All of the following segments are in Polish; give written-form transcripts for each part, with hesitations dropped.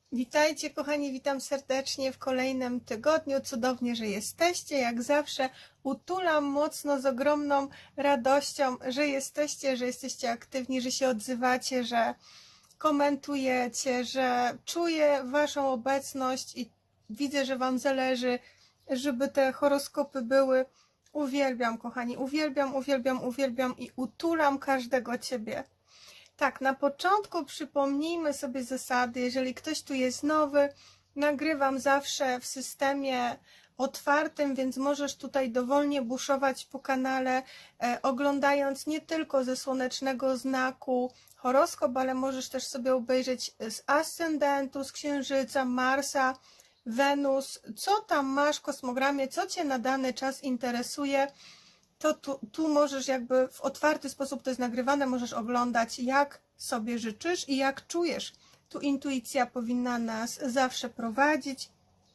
Witajcie kochani, witam serdecznie w kolejnym tygodniu. Cudownie, że jesteście. Jak zawsze utulam mocno z ogromną radością, że jesteście aktywni, że się odzywacie, że komentujecie, że czuję waszą obecność i widzę, że wam zależy, żeby te horoskopy były. Uwielbiam kochani, uwielbiam i utulam każdego ciebie. Tak, na początku przypomnijmy sobie zasady. Jeżeli ktoś tu jest nowy, nagrywam zawsze w systemie otwartym, więc możesz tutaj dowolnie buszować po kanale, oglądając nie tylko ze słonecznego znaku horoskop, ale możesz też sobie obejrzeć z ascendentu, z księżyca, Marsa, Wenus, co tam masz w kosmogramie, co cię na dany czas interesuje. To tu możesz jakby w otwarty sposób, to jest nagrywane, możesz oglądać jak sobie życzysz i jak czujesz. Tu intuicja powinna nas zawsze prowadzić.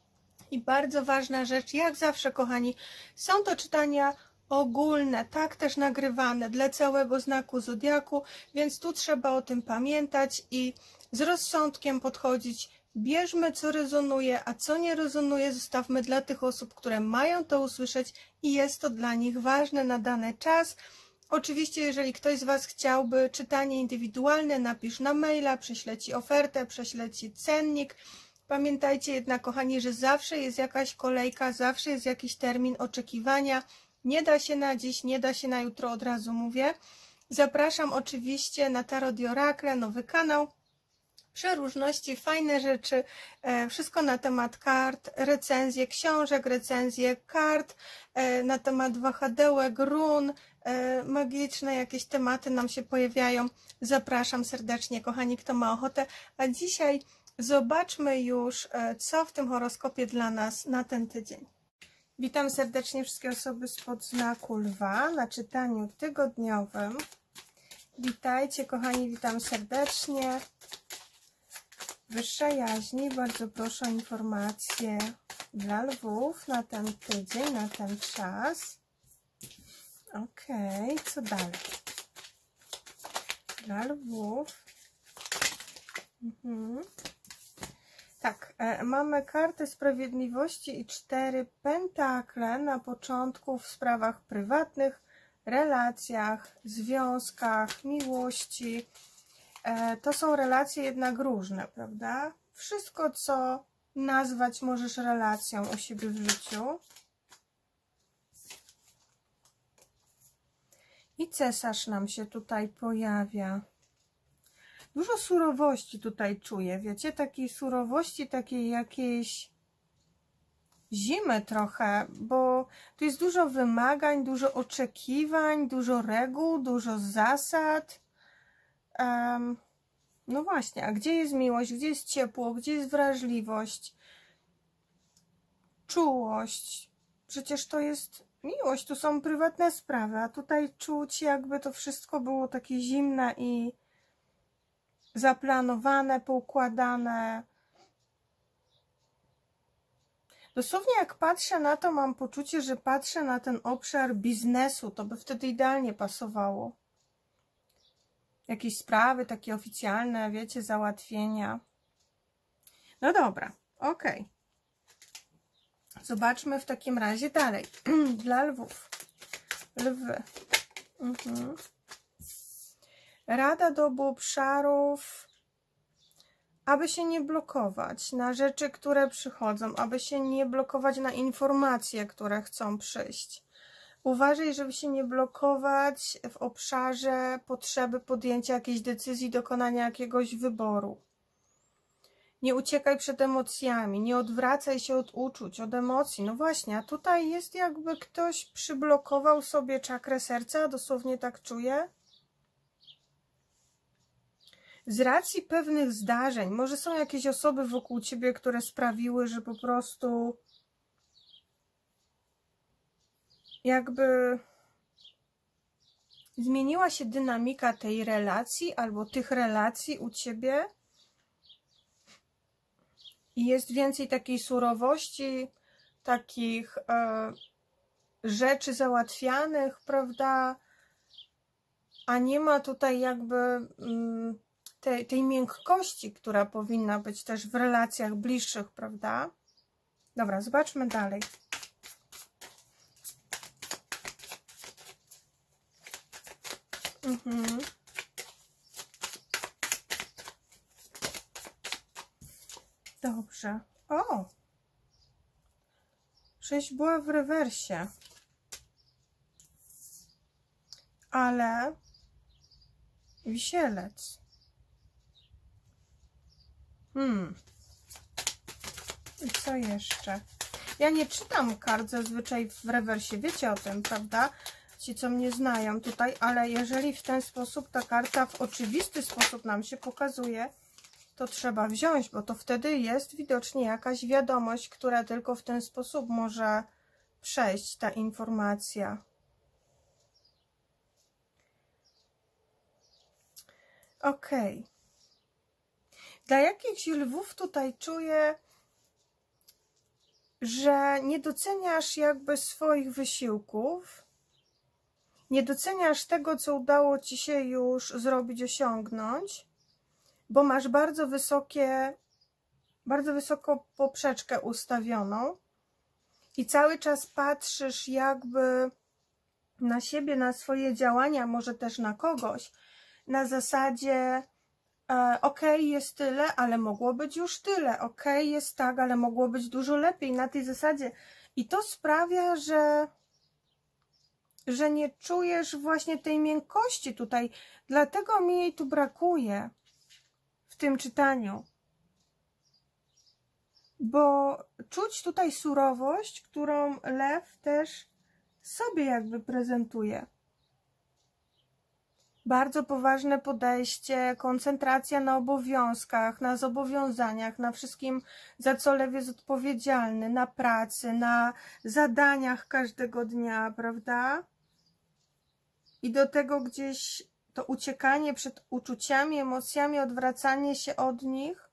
I bardzo ważna rzecz, jak zawsze kochani, są to czytania ogólne, tak też nagrywane dla całego znaku zodiaku, więc tu trzeba o tym pamiętać i z rozsądkiem podchodzić. Bierzmy, co rezonuje, a co nie rezonuje, zostawmy dla tych osób, które mają to usłyszeć i jest to dla nich ważne na dany czas. Oczywiście, jeżeli ktoś z was chciałby czytanie indywidualne, napisz na maila, prześlę ci ofertę, prześlę ci cennik. Pamiętajcie jednak, kochani, że zawsze jest jakaś kolejka, zawsze jest jakiś termin oczekiwania. Nie da się na dziś, nie da się na jutro, od razu mówię. Zapraszam oczywiście na Tarot i Orakle, nowy kanał. Przeróżności, fajne rzeczy, wszystko na temat kart, recenzje książek, recenzje kart, na temat wahadełek, run, magiczne jakieś tematy nam się pojawiają. Zapraszam serdecznie, kochani, kto ma ochotę. A dzisiaj zobaczmy już, co w tym horoskopie dla nas na ten tydzień. Witam serdecznie wszystkie osoby spod znaku Lwa na czytaniu tygodniowym. Witajcie, kochani, witam serdecznie. Wyższa jaźni, bardzo proszę o informacje dla lwów na ten tydzień, na ten czas. Ok, co dalej? Dla lwów. Tak, mamy kartę sprawiedliwości i 4 pentakle na początku w sprawach prywatnych, relacjach, związkach, miłości. To są relacje jednak różne, prawda? Wszystko, co nazwać możesz relacją u siebie w życiu. I cesarz nam się tutaj pojawia. Dużo surowości tutaj czuję, wiecie? Takiej surowości, takiej jakiejś zimy trochę, bo tu jest dużo wymagań, dużo oczekiwań, dużo reguł, dużo zasad. No właśnie, a gdzie jest miłość, gdzie jest ciepło, gdzie jest wrażliwość, czułość? Przecież to jest miłość, tu są prywatne sprawy, a tutaj czuć, jakby to wszystko było takie zimne i zaplanowane, poukładane. Dosłownie jak patrzę na to, mam poczucie, że patrzę na ten obszar biznesu, to by wtedy idealnie pasowało. Jakieś sprawy takie oficjalne, wiecie, załatwienia. No dobra, ok. Zobaczmy w takim razie dalej. Dla lwów. Lwy. Rada do obu obszarów, aby się nie blokować na rzeczy, które przychodzą, aby się nie blokować na informacje, które chcą przyjść. Uważaj, żeby się nie blokować w obszarze potrzeby podjęcia jakiejś decyzji, dokonania jakiegoś wyboru. Nie uciekaj przed emocjami, nie odwracaj się od uczuć, od emocji. No właśnie, a tutaj jest jakby ktoś przyblokował sobie czakrę serca, dosłownie tak czuję. Z racji pewnych zdarzeń, może są jakieś osoby wokół ciebie, które sprawiły, że po prostu jakby zmieniła się dynamika tej relacji albo tych relacji u ciebie i jest więcej takiej surowości, takich rzeczy załatwianych, prawda? A nie ma tutaj jakby tej miękkości, która powinna być też w relacjach bliższych, prawda? Dobra, zobaczmy dalej. Dobrze. O! 6 była w rewersie. Ale wisielec. I co jeszcze? Ja nie czytam kart zazwyczaj w rewersie. Wiecie o tym, prawda? Ci, co mnie znają tutaj, ale jeżeli w ten sposób ta karta w oczywisty sposób nam się pokazuje, to trzeba wziąć, bo to wtedy jest widocznie jakaś wiadomość, która tylko w ten sposób może przejść, ta informacja. Ok. Dla jakichś lwów tutaj czuję, że nie doceniasz jakby swoich wysiłków, nie doceniasz tego, co udało Ci się już zrobić, osiągnąć, bo masz bardzo wysoko poprzeczkę ustawioną i cały czas patrzysz jakby na siebie, na swoje działania, może też na kogoś, na zasadzie okej, jest tyle, ale mogło być już tyle, okej, jest tak, ale mogło być dużo lepiej, na tej zasadzie. I to sprawia, że nie czujesz właśnie tej miękkości tutaj, dlatego mi jej tu brakuje w tym czytaniu. Bo czuć tutaj surowość, którą lew też sobie jakby prezentuje. Bardzo poważne podejście, koncentracja na obowiązkach, na zobowiązaniach, na wszystkim, za co lew jest odpowiedzialny, na pracy, na zadaniach każdego dnia, prawda? I do tego gdzieś to uciekanie przed uczuciami, emocjami, odwracanie się od nich.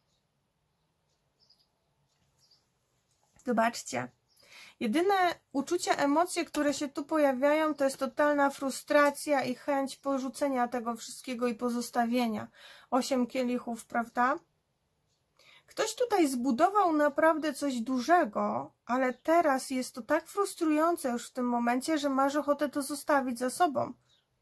Zobaczcie. Jedyne uczucia, emocje, które się tu pojawiają, to jest totalna frustracja i chęć porzucenia tego wszystkiego i pozostawienia. 8 kielichów, prawda? Ktoś tutaj zbudował naprawdę coś dużego, ale teraz jest to tak frustrujące już w tym momencie, że masz ochotę to zostawić za sobą.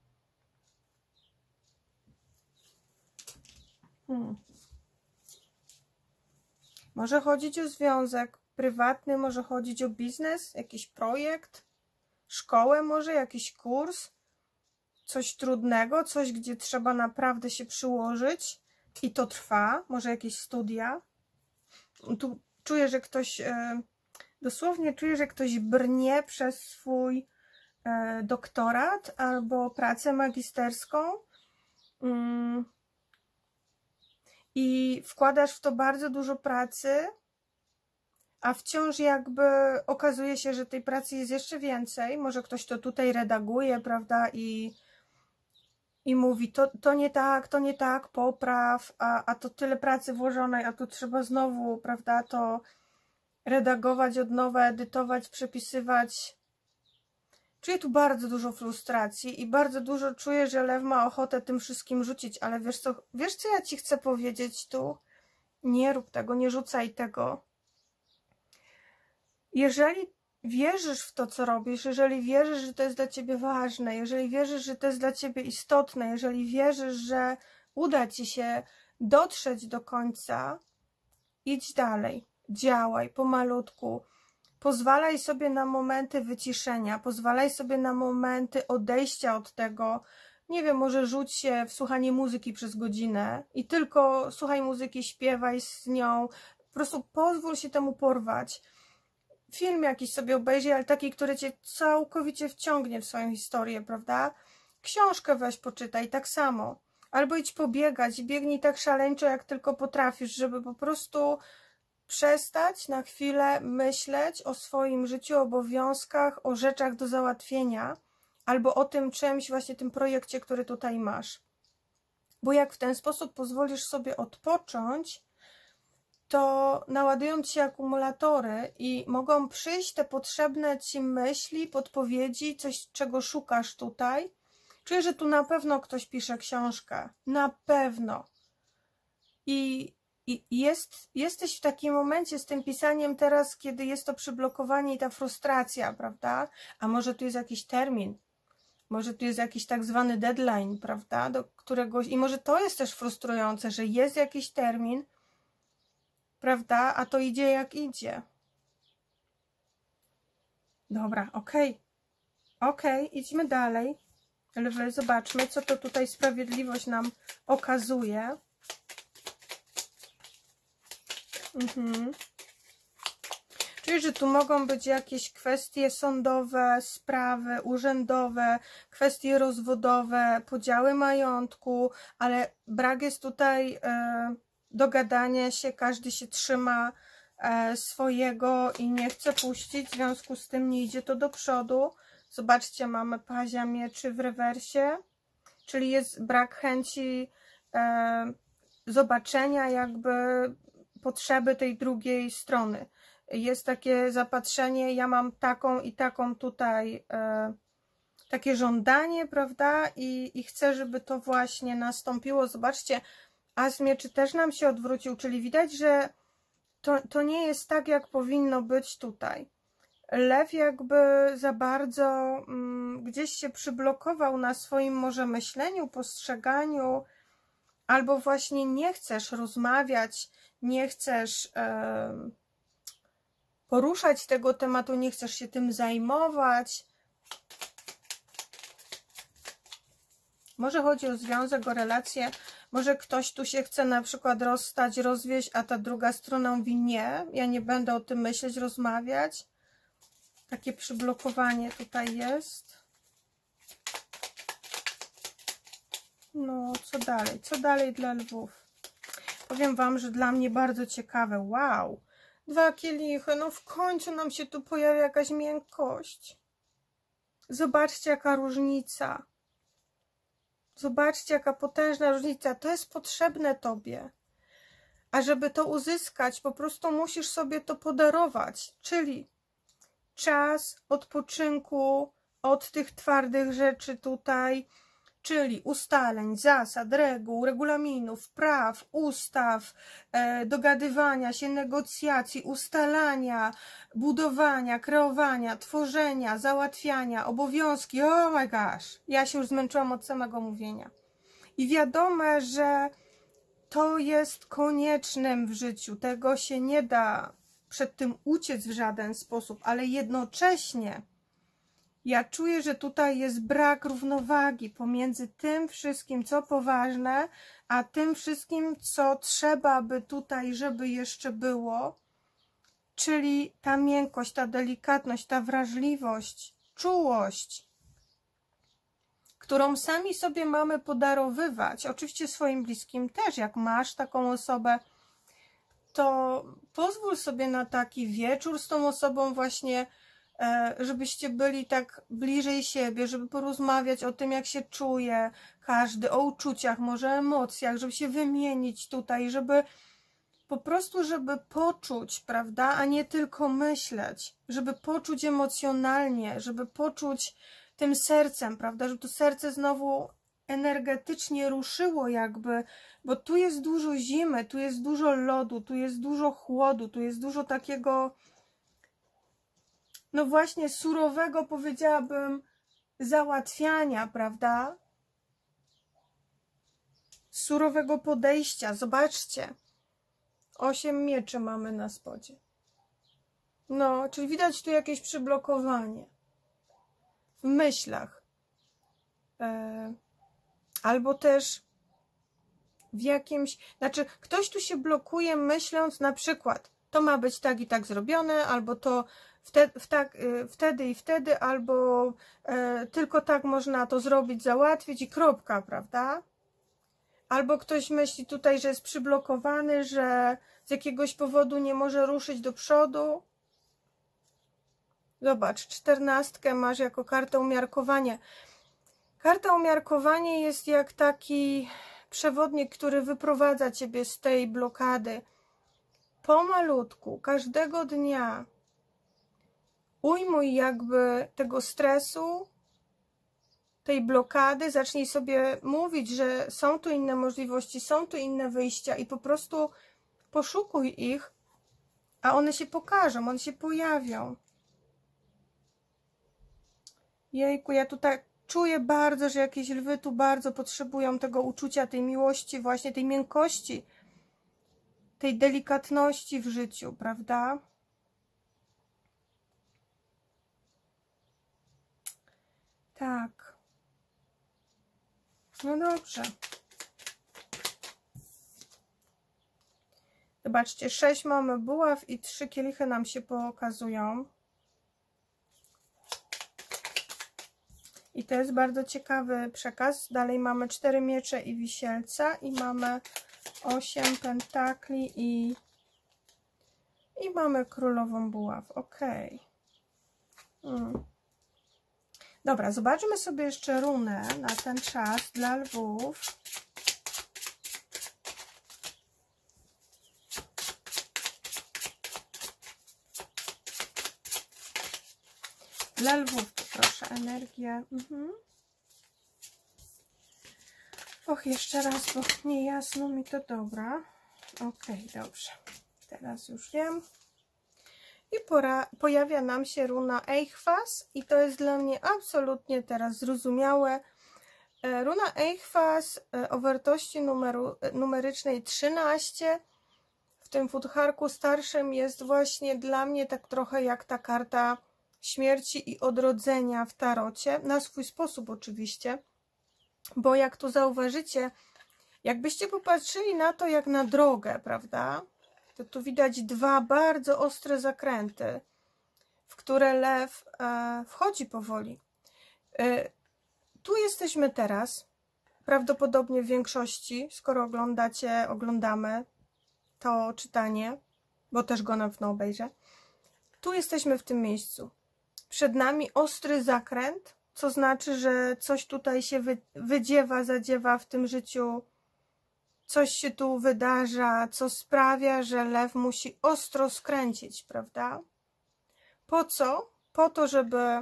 Może chodzić o związek prywatny, może chodzić o biznes, jakiś projekt, szkołę może, jakiś kurs, coś trudnego, coś, gdzie trzeba naprawdę się przyłożyć i to trwa, może jakieś studia. Tu czuję, że ktoś, dosłownie czuję, że ktoś brnie przez swój doktorat albo pracę magisterską i wkładasz w to bardzo dużo pracy, a wciąż jakby okazuje się, że tej pracy jest jeszcze więcej. Może ktoś to tutaj redaguje, prawda, i mówi, to nie tak, popraw, a to tyle pracy włożonej, a tu trzeba znowu, prawda, to redagować od nowa, edytować, przepisywać. Czuję tu bardzo dużo frustracji i bardzo dużo czuję, że lew ma ochotę tym wszystkim rzucić, ale wiesz co ja Ci chcę powiedzieć tu? Nie rób tego, nie rzucaj tego. Jeżeli wierzysz w to, co robisz, jeżeli wierzysz, że to jest dla Ciebie ważne, jeżeli wierzysz, że to jest dla Ciebie istotne, jeżeli wierzysz, że uda Ci się dotrzeć do końca, idź dalej, działaj pomalutku, pozwalaj sobie na momenty wyciszenia, pozwalaj sobie na momenty odejścia od tego. Nie wiem, może rzuć się w słuchanie muzyki przez godzinę i tylko słuchaj muzyki, śpiewaj z nią, po prostu pozwól się temu porwać. Film jakiś sobie obejrzyj, ale taki, który Cię całkowicie wciągnie w swoją historię, prawda? Książkę weź, poczytaj, tak samo. Albo idź pobiegać i biegnij tak szaleńczo, jak tylko potrafisz, żeby po prostu przestać na chwilę myśleć o swoim życiu, obowiązkach, o rzeczach do załatwienia, albo o tym czymś, właśnie tym projekcie, który tutaj masz. Bo jak w ten sposób pozwolisz sobie odpocząć, to naładują Ci się akumulatory i mogą przyjść te potrzebne Ci myśli, podpowiedzi, coś, czego szukasz tutaj. Czuję, że tu na pewno ktoś pisze książkę. Na pewno. jesteś w takim momencie z tym pisaniem teraz, kiedy jest to przyblokowanie i ta frustracja, prawda? A może tu jest jakiś termin, może tu jest jakiś tak zwany deadline, prawda? Do któregoś, i może to jest też frustrujące, że jest jakiś termin, prawda? A to idzie jak idzie. Dobra, okej, idźmy dalej. Lwy, zobaczmy, co to tutaj sprawiedliwość nam okazuje. Czyli, że tu mogą być jakieś kwestie sądowe, sprawy urzędowe, kwestie rozwodowe, podziały majątku, ale brak jest tutaj dogadania się, każdy się trzyma swojego i nie chce puścić, w związku z tym nie idzie to do przodu. Zobaczcie, mamy pazia mieczy w rewersie, czyli jest brak chęci zobaczenia jakby potrzeby tej drugiej strony. Jest takie zapatrzenie, ja mam taką i taką tutaj takie żądanie, prawda? I chcę, żeby to właśnie nastąpiło. Zobaczcie, as mieczy też nam się odwrócił, czyli widać, że to nie jest tak, jak powinno być tutaj. Lew jakby za bardzo gdzieś się przyblokował na swoim może myśleniu, postrzeganiu, albo właśnie nie chcesz rozmawiać, nie chcesz poruszać tego tematu, nie chcesz się tym zajmować. Może chodzi o związek, o relację, może ktoś tu się chce na przykład rozstać, rozwieść, a ta druga strona mówi nie, ja nie będę o tym myśleć, rozmawiać. Takie przyblokowanie tutaj jest. No, co dalej? Co dalej dla lwów? Powiem wam, że dla mnie bardzo ciekawe. Wow! 2 kielichy. No w końcu nam się tu pojawia jakaś miękkość. Zobaczcie, jaka różnica. Zobaczcie, jaka potężna różnica. To jest potrzebne tobie. A żeby to uzyskać, po prostu musisz sobie to podarować. Czyli czas odpoczynku od tych twardych rzeczy tutaj, czyli ustaleń, zasad, reguł, regulaminów, praw, ustaw, dogadywania się, negocjacji, ustalania, budowania, kreowania, tworzenia, załatwiania, obowiązki. Oh my gosh, ja się już zmęczyłam od samego mówienia. I wiadome, że to jest koniecznym w życiu, tego się nie da przed tym uciec w żaden sposób, ale jednocześnie ja czuję, że tutaj jest brak równowagi pomiędzy tym wszystkim, co poważne, a tym wszystkim, co trzeba by tutaj, żeby jeszcze było, czyli ta miękkość, ta delikatność, ta wrażliwość, czułość, którą sami sobie mamy podarowywać, oczywiście swoim bliskim też, jak masz taką osobę, to pozwól sobie na taki wieczór z tą osobą właśnie, żebyście byli tak bliżej siebie, żeby porozmawiać o tym, jak się czuje każdy, o uczuciach, może emocjach, żeby się wymienić tutaj, żeby po prostu, żeby poczuć, prawda, a nie tylko myśleć, żeby poczuć emocjonalnie, żeby poczuć tym sercem, prawda, żeby to serce znowu energetycznie ruszyło jakby, bo tu jest dużo zimy, tu jest dużo lodu, tu jest dużo chłodu, tu jest dużo takiego, no właśnie surowego, powiedziałabym, załatwiania, prawda? Surowego podejścia. Zobaczcie. 8 mieczy mamy na spodzie. No, czyli widać tu jakieś przyblokowanie. W myślach. Albo też w jakimś... Znaczy, ktoś tu się blokuje myśląc na przykład, to ma być tak i tak zrobione, albo to wtedy i wtedy, albo tylko tak można to zrobić, załatwić i kropka, prawda? Albo ktoś myśli tutaj, że jest przyblokowany, że z jakiegoś powodu nie może ruszyć do przodu. Zobacz, 14 masz jako kartę umiarkowania. Karta umiarkowanie jest jak taki przewodnik, który wyprowadza ciebie z tej blokady. Pomalutku, każdego dnia ujmuj jakby tego stresu, tej blokady, zacznij sobie mówić, że są tu inne możliwości, są tu inne wyjścia i po prostu poszukuj ich, a one się pokażą, one się pojawią. Jejku, ja tutaj czuję bardzo, że jakieś lwy tu bardzo potrzebują tego uczucia, tej miłości, właśnie tej miękkości, tej delikatności w życiu, prawda? Tak. No dobrze. Zobaczcie, 6 mamy buław i 3 kielichy nam się pokazują. I to jest bardzo ciekawy przekaz. Dalej mamy 4 miecze i wisielca i mamy 8 pentakli i mamy królową buław. Ok. Dobra, zobaczmy sobie jeszcze runę na ten czas dla lwów. Dla lwów proszę, energię. Och, jeszcze raz, bo niejasno mi to, dobra. Ok, dobrze. Teraz już wiem. I pojawia nam się runa Eichwas i to jest dla mnie absolutnie teraz zrozumiałe. Runa Eichwas o wartości numerycznej 13 w tym futharku starszym jest właśnie dla mnie tak trochę jak ta karta śmierci i odrodzenia w tarocie, na swój sposób oczywiście, bo jak tu zauważycie, jakbyście popatrzyli na to jak na drogę, prawda, to tu widać 2 bardzo ostre zakręty, w które lew wchodzi powoli. Tu jesteśmy teraz, prawdopodobnie w większości, skoro oglądamy to czytanie, bo też go na pewno obejrzę. Tu jesteśmy w tym miejscu. Przed nami ostry zakręt, co znaczy, że coś tutaj się zadziewa w tym życiu, coś się tu wydarza, co sprawia, że lew musi ostro skręcić, prawda? Po co? Po to, żeby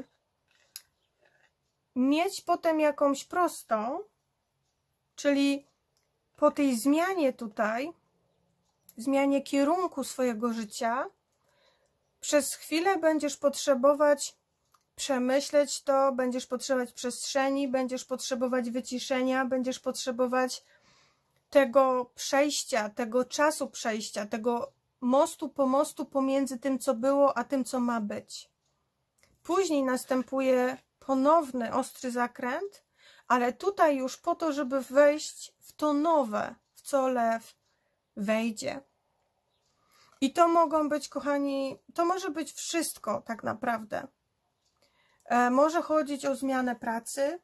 mieć potem jakąś prostą, czyli po tej zmianie tutaj, zmianie kierunku swojego życia, przez chwilę będziesz potrzebować przemyśleć to, będziesz potrzebować przestrzeni, będziesz potrzebować wyciszenia, będziesz potrzebować tego przejścia, tego czasu przejścia, tego mostu pomiędzy tym, co było, a tym, co ma być. Później następuje ponowny ostry zakręt, ale tutaj już po to, żeby wejść w to nowe, w co lew wejdzie. I to mogą być, kochani, to może być wszystko tak naprawdę. Może chodzić o zmianę pracy,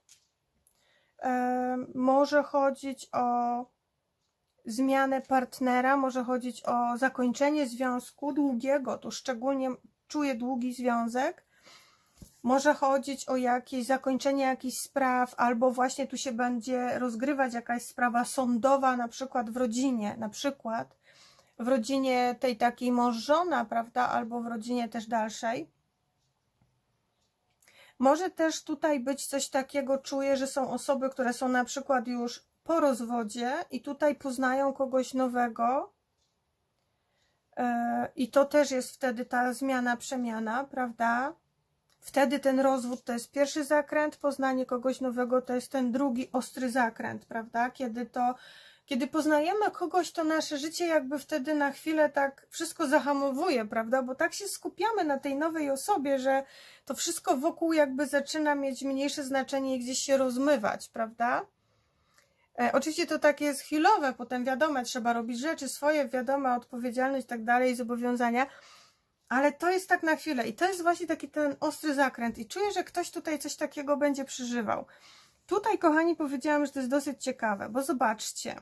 może chodzić o zmianę partnera, może chodzić o zakończenie związku długiego, tu szczególnie czuję długi związek, może chodzić o jakieś zakończenie jakichś spraw, albo właśnie tu się będzie rozgrywać jakaś sprawa sądowa, na przykład w rodzinie tej takiej mąż-żona, prawda, albo w rodzinie też dalszej. Może też tutaj być coś takiego, czuję, że są osoby, które są na przykład już po rozwodzie i tutaj poznają kogoś nowego i to też jest wtedy ta zmiana, przemiana, prawda? Wtedy ten rozwód to jest pierwszy zakręt, poznanie kogoś nowego to jest ten drugi ostry zakręt, prawda? Kiedy poznajemy kogoś, to nasze życie jakby wtedy na chwilę tak wszystko zahamowuje, prawda? Bo tak się skupiamy na tej nowej osobie, że to wszystko wokół jakby zaczyna mieć mniejsze znaczenie i gdzieś się rozmywać, prawda? Oczywiście to takie jest chwilowe, potem wiadomo, trzeba robić rzeczy swoje, wiadomo, odpowiedzialność i tak dalej, zobowiązania, ale to jest tak na chwilę i to jest właśnie taki ten ostry zakręt i czuję, że ktoś tutaj coś takiego będzie przeżywał. Tutaj, kochani, powiedziałam, że to jest dosyć ciekawe, bo zobaczcie,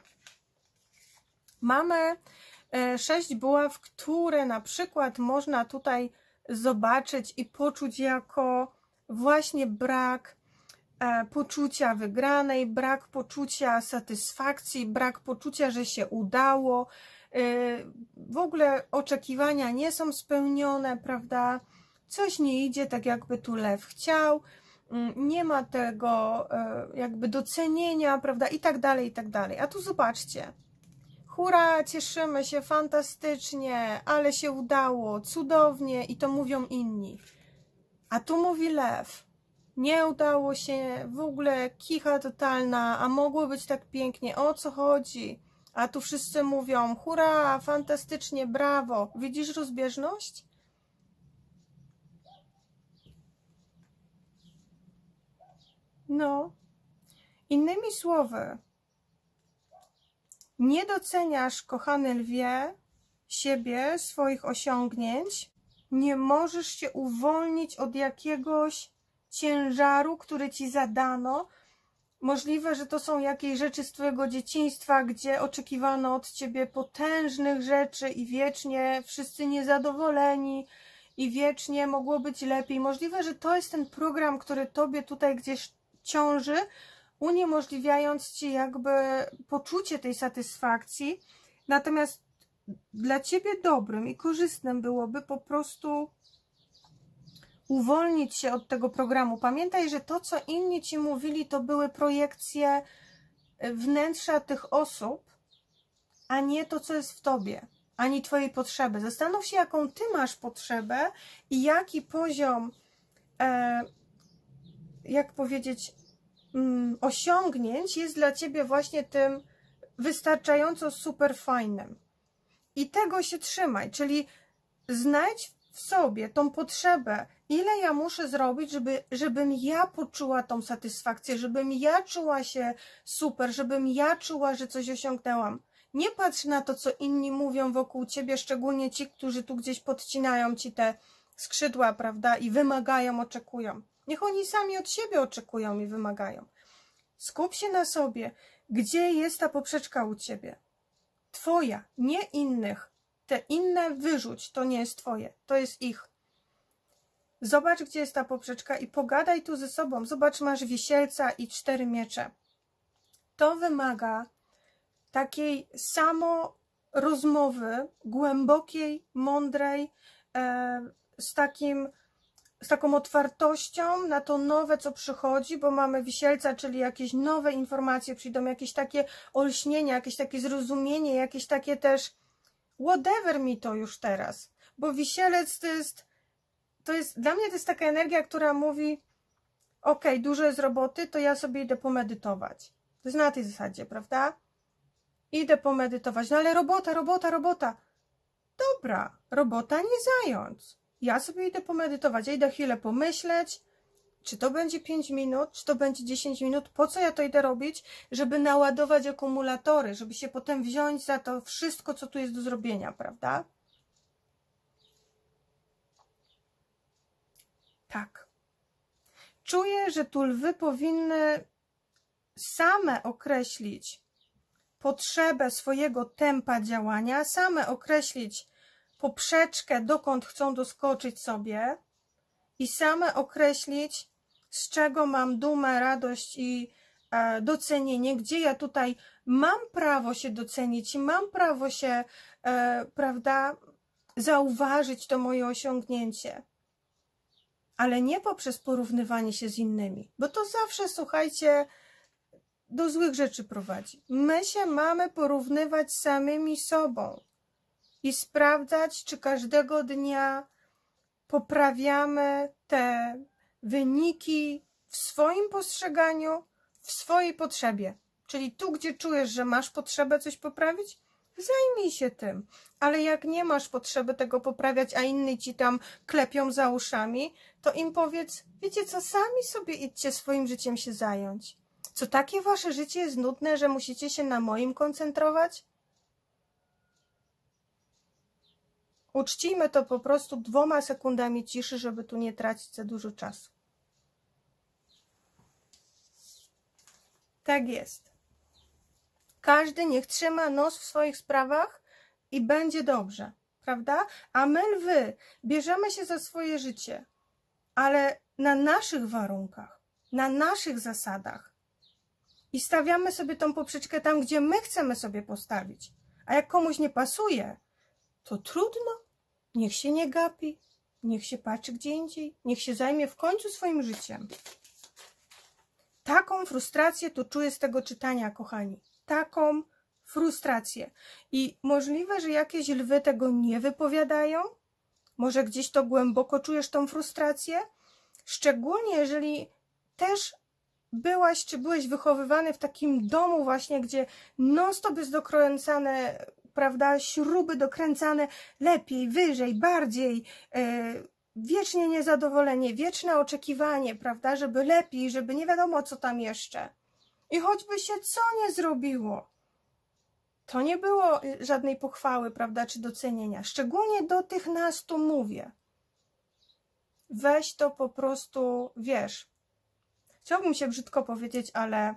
mamy 6 buław, które na przykład można tutaj zobaczyć i poczuć jako właśnie brak poczucia wygranej, brak poczucia satysfakcji, brak poczucia, że się udało, w ogóle oczekiwania nie są spełnione, prawda? Coś nie idzie tak, jakby tu lew chciał. nie ma tego jakby docenienia, prawda, i tak dalej, i tak dalej. A tu zobaczcie, hurra, cieszymy się, fantastycznie, ale się udało, cudownie i to mówią inni. A tu mówi lew, nie udało się, w ogóle kicha totalna, a mogło być tak pięknie, o co chodzi? A tu wszyscy mówią, hurra, fantastycznie, brawo. Widzisz rozbieżność? No, innymi słowy, nie doceniasz, kochany lwie, siebie, swoich osiągnięć, nie możesz się uwolnić od jakiegoś ciężaru, który ci zadano. Możliwe, że to są jakieś rzeczy z twojego dzieciństwa, gdzie oczekiwano od ciebie potężnych rzeczy i wiecznie wszyscy niezadowoleni i wiecznie mogło być lepiej. Możliwe, że to jest ten program, który tobie tutaj gdzieś ciąży, uniemożliwiając ci jakby poczucie tej satysfakcji. Natomiast dla ciebie dobrym i korzystnym byłoby po prostu uwolnić się od tego programu. Pamiętaj, że to, co inni ci mówili, to były projekcje wnętrza tych osób, a nie to, co jest w tobie, ani twojej potrzeby. Zastanów się, jaką ty masz potrzebę i jaki poziom, jak powiedzieć, osiągnięć jest dla ciebie właśnie tym wystarczająco super fajnym. I tego się trzymaj, czyli znajdź w sobie tą potrzebę, ile ja muszę zrobić, żebym ja poczuła tą satysfakcję, żebym ja czuła się super, żebym ja czuła, że coś osiągnęłam. Nie patrz na to, co inni mówią wokół ciebie, szczególnie ci, którzy tu gdzieś podcinają ci te skrzydła, prawda, i wymagają, oczekują. Niech oni sami od siebie oczekują i wymagają. Skup się na sobie, gdzie jest ta poprzeczka u ciebie. Twoja, nie innych. Te inne wyrzuć, to nie jest twoje, to jest ich. Zobacz, gdzie jest ta poprzeczka i pogadaj tu ze sobą. Zobacz, masz wisielca i 4 miecze. To wymaga takiej samo rozmowy, głębokiej, mądrej, z taką otwartością na to nowe, co przychodzi, bo mamy wisielca, czyli jakieś nowe informacje przyjdą, jakieś takie olśnienia, jakieś takie zrozumienie, jakieś takie też whatever mi to już teraz, bo wisielec to jest dla mnie to jest taka energia, która mówi ok, dużo jest roboty, to ja sobie idę pomedytować. To jest na tej zasadzie, prawda? Idę pomedytować, no ale robota. Dobra, robota nie zając. Ja sobie idę pomedytować, ja idę chwilę pomyśleć, czy to będzie 5 minut, czy to będzie 10 minut, po co ja to idę robić, żeby naładować akumulatory, żeby się potem wziąć za to wszystko, co tu jest do zrobienia, prawda? Tak. Czuję, że tu lwy powinny same określić potrzebę swojego tempa działania, same określić poprzeczkę, dokąd chcą doskoczyć sobie i same określić, z czego mam dumę, radość i docenienie, gdzie ja tutaj mam prawo się docenić i mam prawo się, prawda, zauważyć to moje osiągnięcie. Ale nie poprzez porównywanie się z innymi, bo to zawsze, słuchajcie, do złych rzeczy prowadzi. My się mamy porównywać z samymi sobą i sprawdzać, czy każdego dnia poprawiamy te wyniki w swoim postrzeganiu, w swojej potrzebie. Czyli tu, gdzie czujesz, że masz potrzebę coś poprawić, zajmij się tym. Ale jak nie masz potrzeby tego poprawiać, a inni ci tam klepią za uszami, to im powiedz, wiecie co, sami sobie idźcie swoim życiem się zająć. Co takie wasze życie jest nudne, że musicie się na moim koncentrować? Uczcijmy to po prostu 2 sekundami ciszy, żeby tu nie tracić za dużo czasu. Tak jest. Każdy niech trzyma nos w swoich sprawach i będzie dobrze, prawda? A my, lwy, bierzemy się za swoje życie, ale na naszych warunkach, na naszych zasadach i stawiamy sobie tą poprzeczkę tam, gdzie my chcemy sobie postawić. A jak komuś nie pasuje, to trudno, niech się nie gapi, niech się patrzy gdzie indziej, niech się zajmie w końcu swoim życiem. taką frustrację tu czuję z tego czytania, kochani. Taką frustrację. I możliwe, że jakieś lwy tego nie wypowiadają. Może gdzieś to głęboko czujesz tą frustrację. Szczególnie jeżeli też byłaś czy byłeś wychowywany w takim domu właśnie, gdzie non-stop jest dokręcane, prawda, śruby dokręcane lepiej, wyżej, bardziej, wiecznie niezadowolenie, wieczne oczekiwanie, prawda, żeby lepiej, żeby nie wiadomo co tam jeszcze. I choćby się co nie zrobiło, to nie było żadnej pochwały, prawda, czy docenienia. Szczególnie do tych nas tu mówię. Weź to po prostu, wiesz, chciałbym się brzydko powiedzieć, ale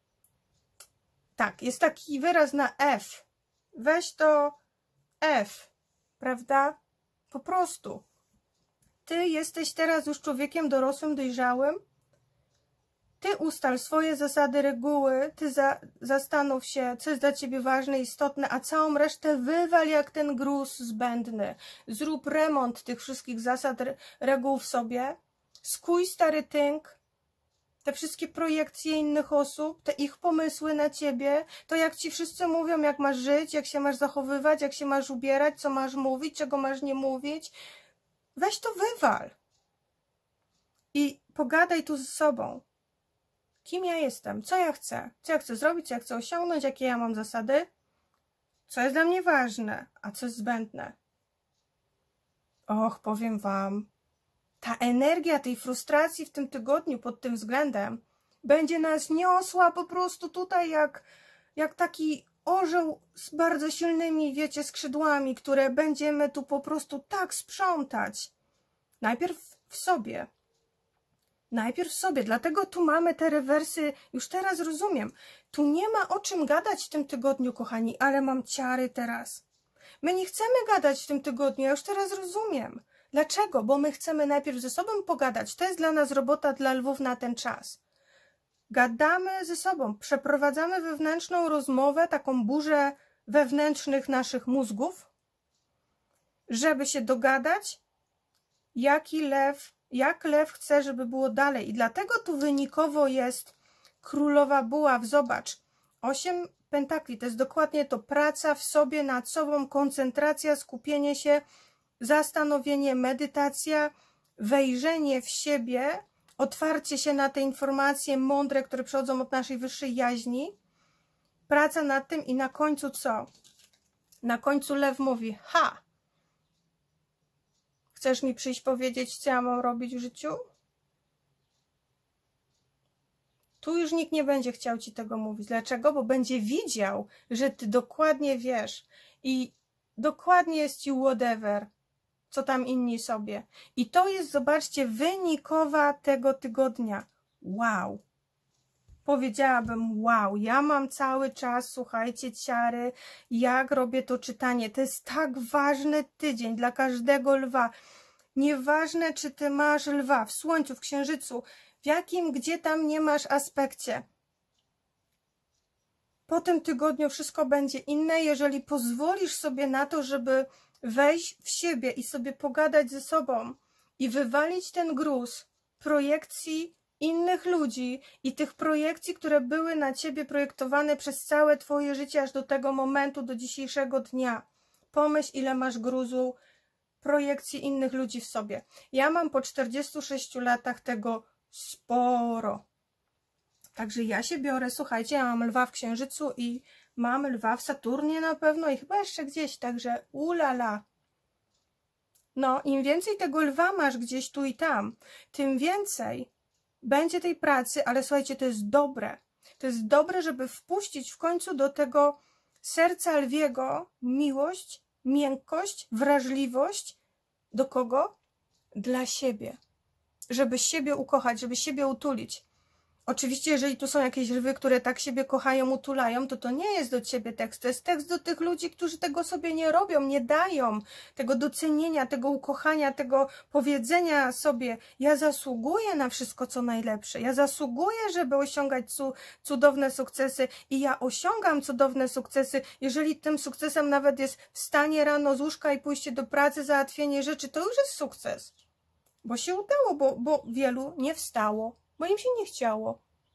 tak, jest taki wyraz na F. Weź to F, prawda? Po prostu. Ty jesteś teraz już człowiekiem dorosłym, dojrzałym. Ty ustal swoje zasady, reguły, ty zastanów się, co jest dla ciebie ważne, istotne, a całą resztę wywal jak ten gruz zbędny. Zrób remont tych wszystkich zasad, reguł w sobie. Skój stary tynk, te wszystkie projekcje innych osób, te ich pomysły na ciebie, to jak ci wszyscy mówią, jak masz żyć, jak się masz zachowywać, jak się masz ubierać, co masz mówić, czego masz nie mówić. Weź to wywal. I pogadaj tu ze sobą. Kim ja jestem? Co ja chcę? Co ja chcę zrobić? Co ja chcę osiągnąć? Jakie ja mam zasady? Co jest dla mnie ważne? A co jest zbędne? Och, powiem wam, ta energia tej frustracji w tym tygodniu pod tym względem będzie nas niosła po prostu tutaj jak taki orzeł z bardzo silnymi, wiecie, skrzydłami, które będziemy tu po prostu tak sprzątać. Najpierw w sobie. Najpierw sobie, dlatego tu mamy te rewersy, już teraz rozumiem. Tu nie ma o czym gadać w tym tygodniu, kochani, ale mam ciary teraz. My nie chcemy gadać w tym tygodniu, ja już teraz rozumiem. Dlaczego? Bo my chcemy najpierw ze sobą pogadać. To jest dla nas robota, dla lwów na ten czas. Gadamy ze sobą, przeprowadzamy wewnętrzną rozmowę, taką burzę wewnętrznych naszych mózgów, żeby się dogadać, jak lew chce, żeby było dalej. I dlatego tu wynikowo jest królowa buław. Zobacz, 8 pentakli to jest dokładnie to, praca w sobie, nad sobą, koncentracja, skupienie się, zastanowienie, medytacja, wejrzenie w siebie, otwarcie się na te informacje mądre, które przychodzą od naszej wyższej jaźni, praca nad tym i na końcu co? Na końcu lew mówi, ha! Chcesz mi przyjść powiedzieć, co ja mam robić w życiu? Tu już nikt nie będzie chciał ci tego mówić. Dlaczego? Bo będzie widział, że ty dokładnie wiesz i dokładnie jest ci whatever, co tam inni sobie. I to jest, zobaczcie, wynikowa tego tygodnia. Wow! Powiedziałabym, wow, ja mam cały czas, słuchajcie, ciary, jak robię to czytanie. To jest tak ważny tydzień dla każdego lwa. Nieważne, czy ty masz lwa w słońcu, w księżycu, w jakim, gdzie tam nie masz aspekcie. Po tym tygodniu wszystko będzie inne, jeżeli pozwolisz sobie na to, żeby wejść w siebie i sobie pogadać ze sobą i wywalić ten gruz projekcji innych ludzi i tych projekcji, które były na ciebie projektowane przez całe twoje życie aż do tego momentu, do dzisiejszego dnia. Pomyśl, ile masz gruzu projekcji innych ludzi w sobie. Ja mam po 46 latach tego sporo. Także ja się biorę, słuchajcie, ja mam lwa w księżycu i mam lwa w Saturnie na pewno i chyba jeszcze gdzieś, także ulala. No, im więcej tego lwa masz gdzieś tu i tam, tym więcej będzie tej pracy, ale słuchajcie, to jest dobre. To jest dobre, żeby wpuścić w końcu do tego serca lwiego miłość, miękkość, wrażliwość. Do kogo? Dla siebie. Żeby siebie ukochać, żeby siebie utulić. Oczywiście, jeżeli tu są jakieś lwy, które tak siebie kochają, utulają, to nie jest do ciebie tekst. To jest tekst do tych ludzi, którzy tego sobie nie robią, nie dają tego docenienia, tego ukochania, tego powiedzenia sobie, ja zasługuję na wszystko, co najlepsze. Ja zasługuję, żeby osiągać cudowne sukcesy i ja osiągam cudowne sukcesy. Jeżeli tym sukcesem nawet jest wstanie rano z łóżka i pójście do pracy, załatwienie rzeczy, to już jest sukces. Bo się udało, bo wielu nie wstało. Bo im się nie chciało.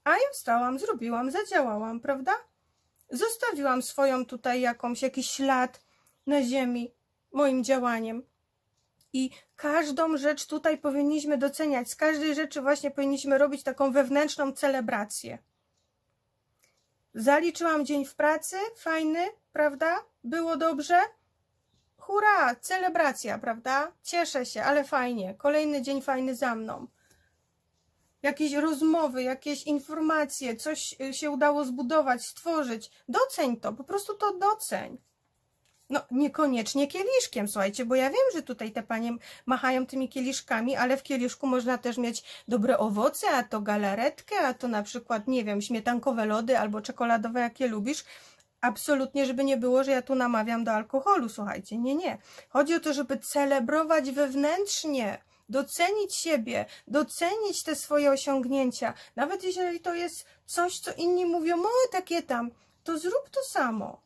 A ja wstałam, zrobiłam, zadziałałam, prawda? Zostawiłam swoją tutaj jakiś ślad na ziemi moim działaniem. I każdą rzecz tutaj powinniśmy doceniać. Z każdej rzeczy właśnie powinniśmy robić taką wewnętrzną celebrację. Zaliczyłam dzień w pracy, fajny, prawda? Było dobrze? Hurra, celebracja, prawda? Cieszę się, ale fajnie. Kolejny dzień fajny za mną. Jakieś rozmowy, jakieś informacje, coś się udało zbudować, stworzyć. Doceń to, po prostu to doceń. No, niekoniecznie kieliszkiem, słuchajcie, bo ja wiem, że tutaj te panie machają tymi kieliszkami, ale w kieliszku można też mieć dobre owoce, a to galaretkę, a to na przykład, nie wiem, śmietankowe lody albo czekoladowe, jakie lubisz. Absolutnie, żeby nie było, że ja tu namawiam do alkoholu, słuchajcie, nie, nie. Chodzi o to, żeby celebrować wewnętrznie, docenić siebie, docenić te swoje osiągnięcia. Nawet jeżeli to jest coś, co inni mówią, o, takie tam, to zrób to samo.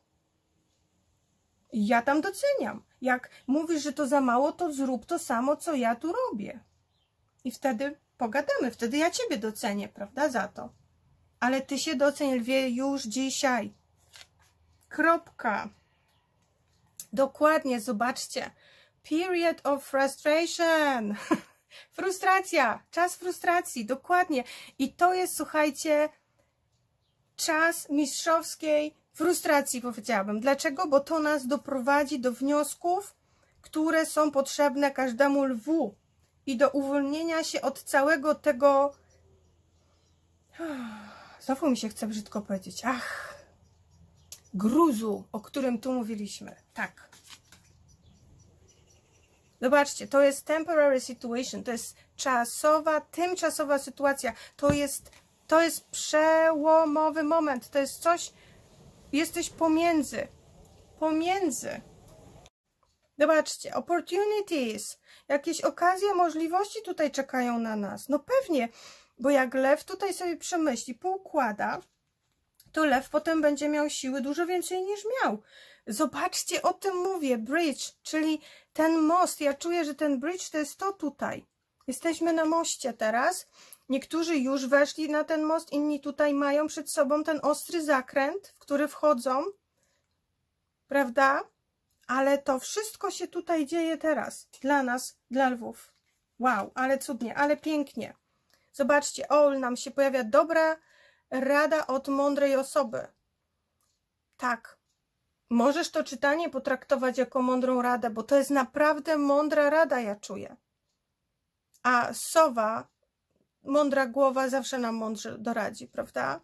Ja tam doceniam. Jak mówisz, że to za mało, to zrób to samo, co ja tu robię. I wtedy pogadamy, wtedy ja ciebie docenię, prawda, za to. Ale ty się doceń, lwie, już dzisiaj. Kropka. Dokładnie, zobaczcie. Period of frustration. Frustracja, czas frustracji, dokładnie. I to jest, słuchajcie, czas mistrzowskiej frustracji, powiedziałabym. Dlaczego? Bo to nas doprowadzi do wniosków, które są potrzebne każdemu lwu i do uwolnienia się od całego tego... Znowu mi się chce brzydko powiedzieć. Gruzu, o którym tu mówiliśmy. Tak. Zobaczcie, to jest temporary situation, to jest tymczasowa sytuacja. To jest przełomowy moment, to jest coś, jesteś pomiędzy. Zobaczcie, opportunities, jakieś okazje, możliwości tutaj czekają na nas. No pewnie, bo jak lew tutaj sobie przemyśli, poukłada, to lew potem będzie miał siły dużo więcej niż miał. Zobaczcie, o tym mówię, bridge, czyli ten most. Ja czuję, że ten bridge to jest to tutaj. Jesteśmy na moście teraz. Niektórzy już weszli na ten most, inni tutaj mają przed sobą ten ostry zakręt, w który wchodzą. Prawda? Ale to wszystko się tutaj dzieje teraz. Dla nas, dla lwów. Wow, ale cudnie, ale pięknie. Zobaczcie, nam się pojawia dobra rada od mądrej osoby. Tak. Możesz to czytanie potraktować jako mądrą radę, bo to jest naprawdę mądra rada, ja czuję. A sowa, mądra głowa zawsze nam mądrze doradzi, prawda?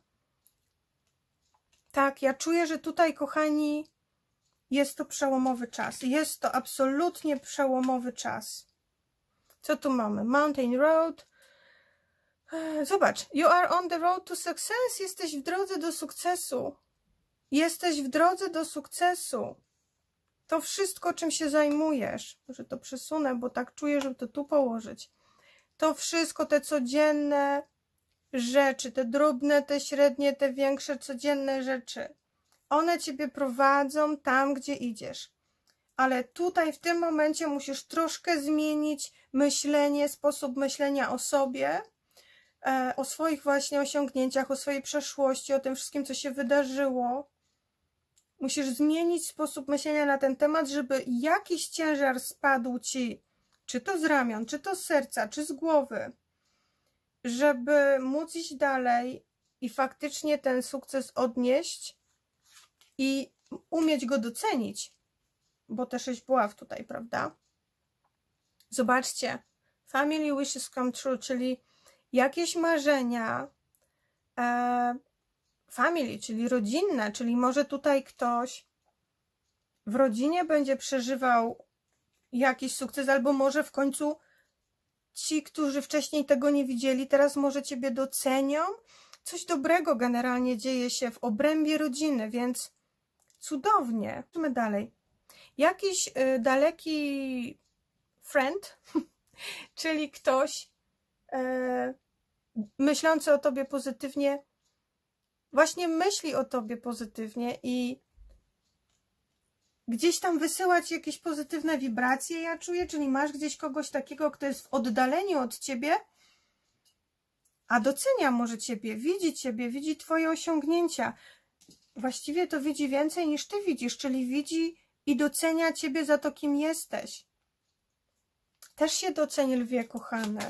Tak, ja czuję, że tutaj, kochani, jest to przełomowy czas. Jest to absolutnie przełomowy czas. Co tu mamy? Mountain Road. Zobacz, you are on the road to success. Jesteś w drodze do sukcesu. Jesteś w drodze do sukcesu. To wszystko, czym się zajmujesz. Może to przesunę, bo tak czuję, żeby to tu położyć. To wszystko, te codzienne rzeczy, te drobne, te średnie, te większe, codzienne rzeczy. One ciebie prowadzą tam, gdzie idziesz. Ale tutaj, w tym momencie musisz troszkę zmienić myślenie, sposób myślenia o sobie, o swoich właśnie osiągnięciach, o swojej przeszłości, o tym wszystkim, co się wydarzyło. Musisz zmienić sposób myślenia na ten temat, żeby jakiś ciężar spadł ci, czy to z ramion, czy to z serca, czy z głowy, żeby móc iść dalej i faktycznie ten sukces odnieść i umieć go docenić, bo też jest buław tutaj, prawda? Zobaczcie, family wishes come true, czyli jakieś marzenia, family, czyli rodzinne, czyli może tutaj ktoś w rodzinie będzie przeżywał jakiś sukces, albo może w końcu ci, którzy wcześniej tego nie widzieli, teraz może ciebie docenią. Coś dobrego generalnie dzieje się w obrębie rodziny, więc cudownie. Idźmy dalej. Jakiś daleki friend, czyli ktoś myślący o tobie pozytywnie, właśnie myśli o tobie pozytywnie i gdzieś tam wysyłać jakieś pozytywne wibracje, ja czuję, czyli masz gdzieś kogoś takiego, kto jest w oddaleniu od ciebie, a docenia może Ciebie, widzi Twoje osiągnięcia. Właściwie to widzi więcej niż Ty widzisz, czyli widzi i docenia Ciebie za to, kim jesteś. Też się doceni, lwie kochane.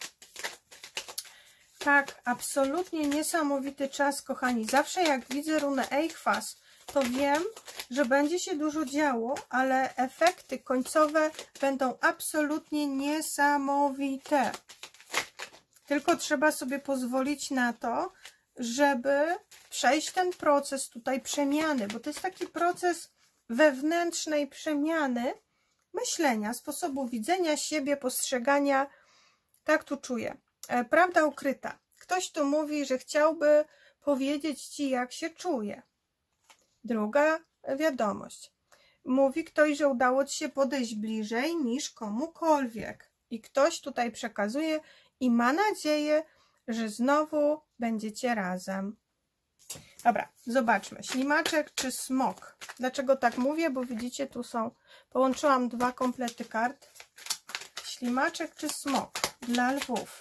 Tak, absolutnie niesamowity czas, kochani. Zawsze jak widzę runę Eichwas, to wiem, że będzie się dużo działo, ale efekty końcowe będą absolutnie niesamowite. Tylko trzeba sobie pozwolić na to, żeby przejść ten proces tutaj przemiany, bo to jest taki proces wewnętrznej przemiany myślenia, sposobu widzenia siebie, postrzegania. Tak tu czuję. Prawda ukryta. Ktoś tu mówi, że chciałby powiedzieć Ci, jak się czuje. Druga wiadomość. Mówi ktoś, że udało Ci się podejść bliżej niż komukolwiek. I ktoś tutaj przekazuje i ma nadzieję, że znowu będziecie razem. Dobra, zobaczmy. Ślimaczek czy smok? Dlaczego tak mówię? Bo widzicie, tu są... Połączyłam dwa komplety kart. Ślimaczek czy smok? Dla lwów.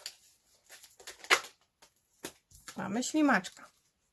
Mamy ślimaczka.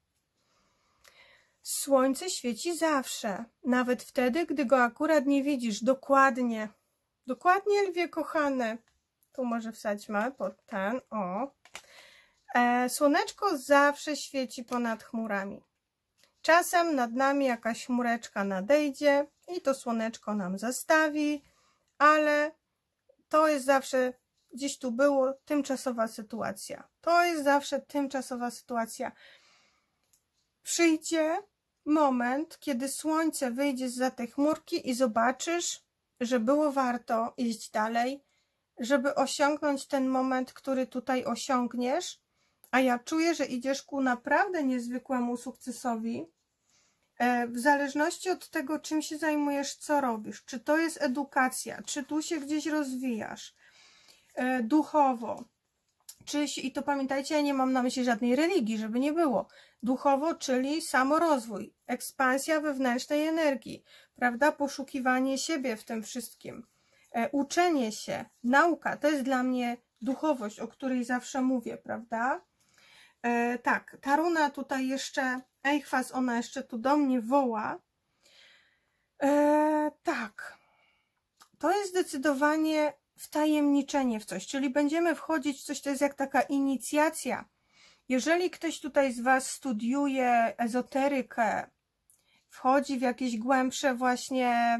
Słońce świeci zawsze, nawet wtedy, gdy go akurat nie widzisz. Dokładnie. Dokładnie, lwie kochane. Tu może wsadźmy pod ten, o. Słoneczko zawsze świeci ponad chmurami. Czasem nad nami jakaś chmureczka nadejdzie i to słoneczko nam zastawi, ale to jest zawsze, gdzieś tu było, tymczasowa sytuacja. To jest zawsze tymczasowa sytuacja. Przyjdzie moment, kiedy słońce wyjdzie zza tej chmurki i zobaczysz, że było warto iść dalej, żeby osiągnąć ten moment, który tutaj osiągniesz, a ja czuję, że idziesz ku naprawdę niezwykłemu sukcesowi, w zależności od tego, czym się zajmujesz, co robisz, czy to jest edukacja, czy tu się gdzieś rozwijasz duchowo, i to pamiętajcie, ja nie mam na myśli żadnej religii, żeby nie było, duchowo, czyli samorozwój, ekspansja wewnętrznej energii, prawda, poszukiwanie siebie w tym wszystkim, uczenie się, nauka, to jest dla mnie duchowość, o której zawsze mówię, prawda? Tak, ta runa tutaj jeszcze, Eichwas, ona jeszcze tu do mnie woła. Tak, to jest zdecydowanie wtajemniczenie w coś, czyli będziemy wchodzić w coś, to jest jak taka inicjacja. Jeżeli ktoś tutaj z Was studiuje ezoterykę, wchodzi w jakieś głębsze właśnie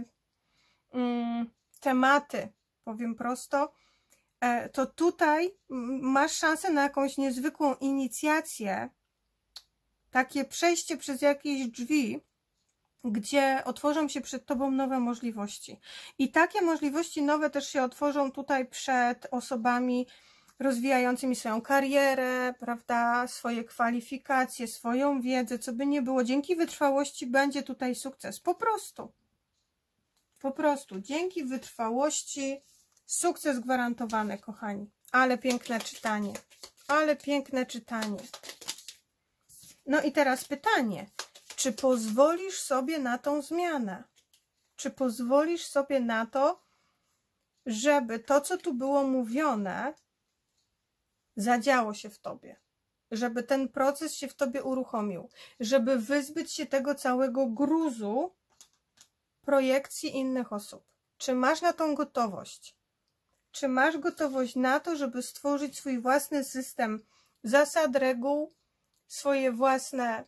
tematy, powiem prosto, to tutaj masz szansę na jakąś niezwykłą inicjację, takie przejście przez jakieś drzwi, gdzie otworzą się przed Tobą nowe możliwości. I takie możliwości nowe też się otworzą tutaj przed osobami rozwijającymi swoją karierę, prawda, swoje kwalifikacje, swoją wiedzę, co by nie było. Dzięki wytrwałości będzie tutaj sukces. Po prostu. Po prostu. Dzięki wytrwałości sukces gwarantowany, kochani. Ale piękne czytanie. Ale piękne czytanie. No i teraz pytanie. Czy pozwolisz sobie na tą zmianę? Czy pozwolisz sobie na to, żeby to, co tu było mówione, zadziało się w Tobie? Żeby ten proces się w Tobie uruchomił? Żeby wyzbyć się tego całego gruzu projekcji innych osób? Czy masz na tą gotowość? Czy masz gotowość na to, żeby stworzyć swój własny system zasad, reguł, swoje własne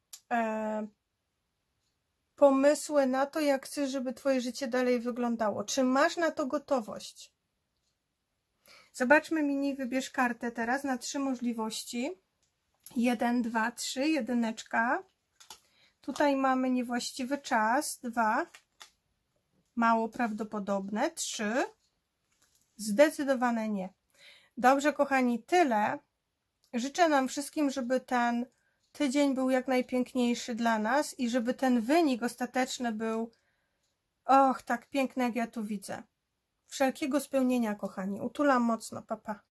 pomysły na to, jak chcesz, żeby Twoje życie dalej wyglądało? Czy masz na to gotowość? Zobaczmy mini, wybierz kartę teraz na 3 możliwości. 1, 2, 3, jedyneczka. Tutaj mamy niewłaściwy czas. 2, mało prawdopodobne. 3, zdecydowane nie. Dobrze, kochani, tyle. Życzę nam wszystkim, żeby ten tydzień był jak najpiękniejszy dla nas i żeby ten wynik ostateczny był, och, tak piękny, jak ja tu widzę. Wszelkiego spełnienia, kochani. Utulam mocno. Pa, pa.